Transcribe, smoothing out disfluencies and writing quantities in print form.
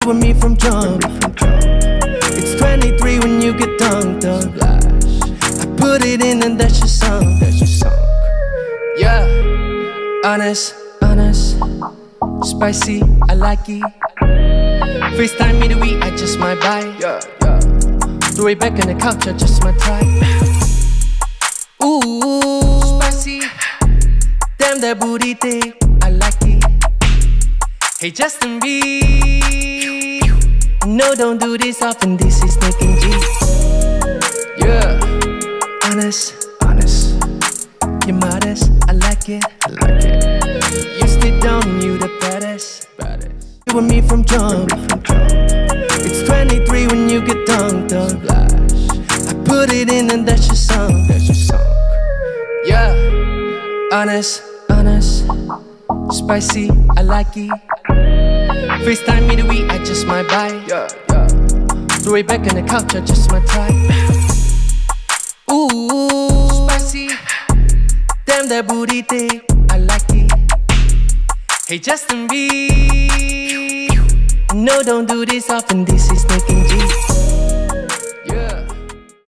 with me from jump. It's 23 when you get dunked up. I put it in and that's your song. Yeah, honest, spicy, I like it. FaceTime me the week, I just might buy. Throw it back on the couch, I just might try. Ooh, spicy, damn that booty thick, I like it. Hey Justin B, no, don't do this often, this is Nick and G. Yeah, honest, you're modest, I like it. You stay down, you the baddest. You with me from jump. It's 23 when you get dunked up. I put it in and that's your song. Yeah, honest, spicy, I like it. FaceTime me the week, I just might buy. Throw it back on the couch, I just might try. Ooh, spicy, damn that booty thick, I like it. Hey Justin B, no, don't do this often, this is Nick and G.